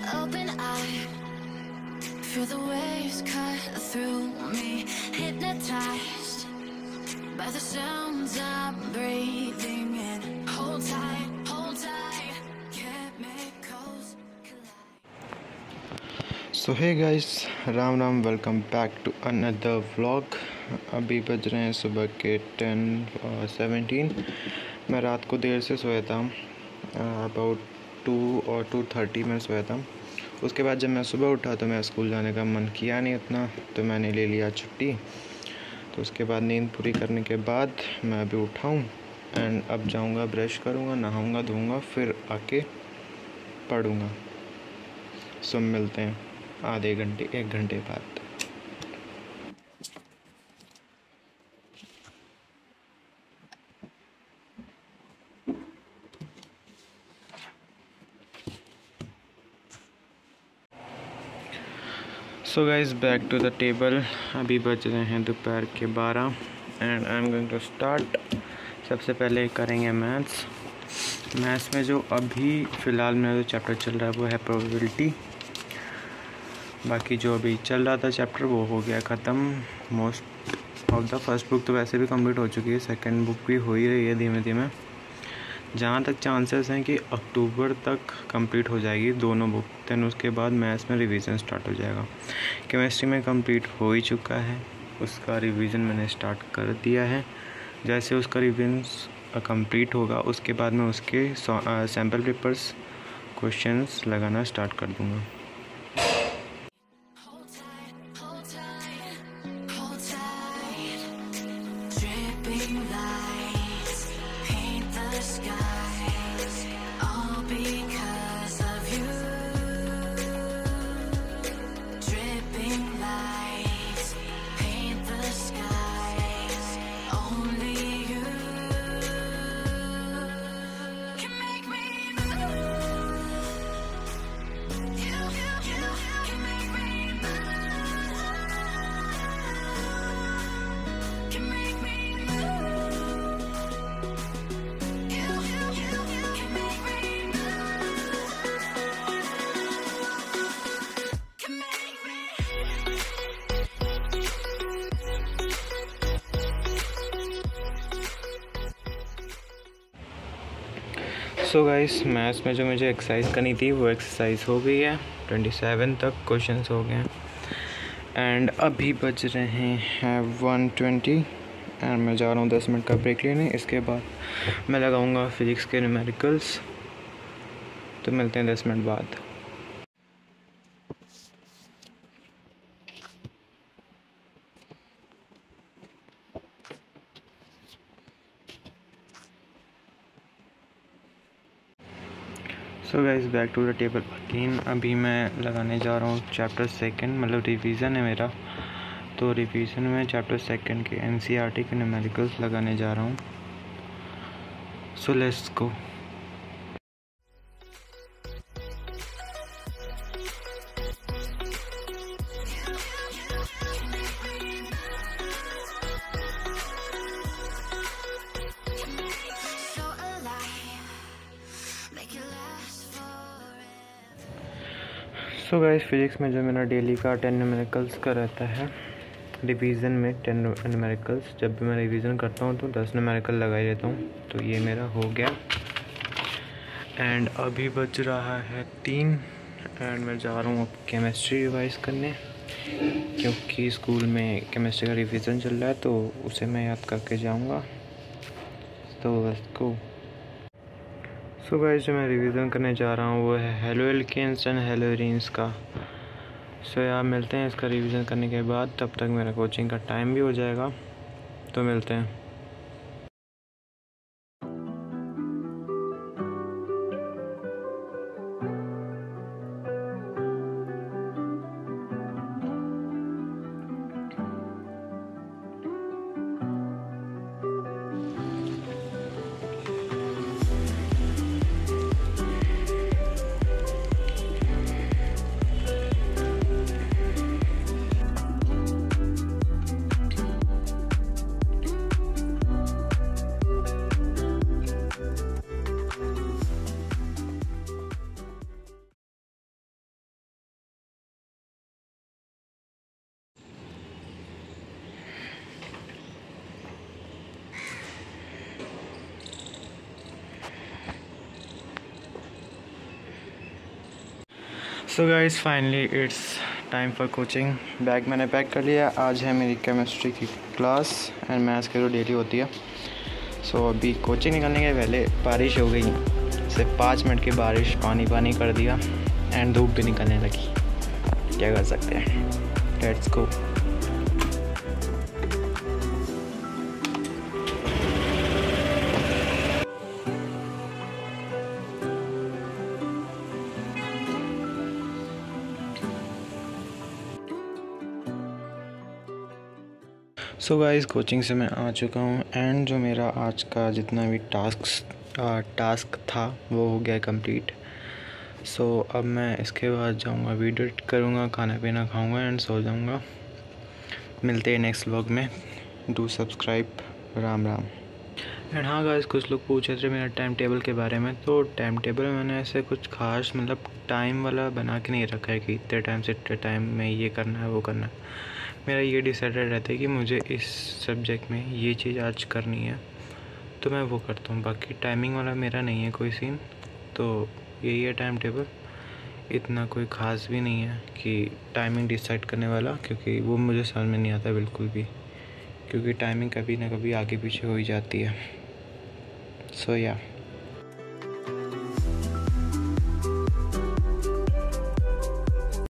Open eye, feel the waves cut through me, hypnotized by the sounds I'm breathing in. Hold tight, chemicals collide. So hey guys, Ram Ram, welcome back to another vlog. अभी बज रहे हैं सुबह के 10:17। मैं रात को देर से सोया था, अबाउट 2 और 2:30 में सोया था। उसके बाद जब मैं सुबह उठा तो मेरा स्कूल जाने का मन किया नहीं उतना, तो मैंने ले लिया छुट्टी। तो उसके बाद नींद पूरी करने के बाद मैं अभी उठा हूँ एंड अब जाऊँगा, ब्रश करूँगा, नहाऊँगा, धोऊँगा, फिर आके पढ़ूँगा। सो मिलते हैं आधे घंटे 1 घंटे बाद। So guys, back to the table. अभी बज रहे हैं दोपहर के 12 and I am going to start. सबसे पहले करेंगे मैथ्स में जो अभी फ़िलहाल मेरा जो चैप्टर चल रहा है वो है प्रोबेबिलिटी। बाकी जो अभी चल रहा था चैप्टर वो हो गया ख़त्म। Most of the first book तो वैसे भी कंप्लीट हो चुकी है, सेकंड बुक भी हो ही रही है धीमे धीमे। जहाँ तक चांसेस हैं कि अक्टूबर तक कंप्लीट हो जाएगी दोनों बुक। देन उसके बाद मैथ्स में रिवीजन स्टार्ट हो जाएगा। केमिस्ट्री में कंप्लीट हो ही चुका है, उसका रिवीजन मैंने स्टार्ट कर दिया है। जैसे उसका रिवीजन कंप्लीट होगा उसके बाद मैं उसके सैम्पल पेपर्स क्वेश्चंस लगाना स्टार्ट कर दूँगा। सो गाइस, मैथ्स में जो मुझे एक्सरसाइज करनी थी वो एक्सरसाइज हो गई है। 27 तक क्वेश्चंस हो गए हैं एंड अभी बज रहे हैं 1:20 एंड मैं जा रहा हूँ 10 मिनट का ब्रेक लेने। इसके बाद मैं लगाऊंगा फिजिक्स के न्यूमेरिकल्स। तो मिलते हैं 10 मिनट बाद। So guys, back to the table again. अभी मैं लगाने जा रहा हूँ चैप्टर 2, मतलब रिवीजन है मेरा। तो रिवीजन में चैप्टर 2 के एनसीईआरटी के न्यूमेरिकल्स लगाने जा रहा हूँ। So let's go. So guys, physics में जो मेरा डेली का 10 न्यूमेरिकल्स का रहता है, रिवीजन में 10 न्यूमेरिकल्स। जब भी मैं रिवीजन करता हूँ तो 10 न्यूमेरिकल लगा ही देता हूँ। तो ये मेरा हो गया एंड अभी बज रहा है 3 एंड मैं जा रहा हूँ अब केमिस्ट्री रिवाइज करने, क्योंकि स्कूल में केमिस्ट्री का रिवीजन चल रहा है तो उसे मैं याद करके जाऊँगा। तो लेट्स गो। सो गाइस, जो मैं रिवीजन करने जा रहा हूँ वो है हेलोएल्केन्स एंड हेलोएरीन्स का। सो यार, मिलते हैं इसका रिवीजन करने के बाद। तब तक मेरा कोचिंग का टाइम भी हो जाएगा, तो मिलते हैं। So guys finally it's time for coaching. Bag मैंने पैक कर लिया। आज है मेरी केमिस्ट्री की क्लास एंड मैथ्स की जो डेली होती है। सो अभी कोचिंग निकलने के पहले बारिश हो गई, सिर्फ 5 मिनट की बारिश पानी कर दिया एंड धूप भी निकलने लगी। क्या कर सकते हैं, let's go. So guys coaching से मैं आ चुका हूँ एंड जो मेरा आज का जितना भी टास्क था वो हो गया कंप्लीट। सो अब मैं इसके बाद जाऊँगा, वीडियो एडिट करूँगा, खाना पीना खाऊँगा एंड सो जाऊँगा। मिलते हैं नेक्स्ट व्लॉग में। Do subscribe. Ram Ram. And हाँ गाइस, कुछ लोग पूछे थे मेरा टाइम टेबल के बारे में। तो टाइम टेबल मैंने ऐसे कुछ खास टाइम वाला बना के नहीं रखा है कि इतने टाइम से इतने टाइम में ये करना है वो करना है। मेरा ये डिसाइडेड रहता है कि मुझे इस सब्जेक्ट में ये चीज़ आज करनी है तो मैं वो करता हूँ। बाकी टाइमिंग वाला मेरा नहीं है कोई सीन। तो यही है टाइम टेबल, इतना कोई ख़ास भी नहीं है कि टाइमिंग डिसाइड करने वाला, क्योंकि वो मुझे समझ में नहीं आता बिल्कुल भी, क्योंकि टाइमिंग कभी ना कभी आगे पीछे हो ही जाती है। सो या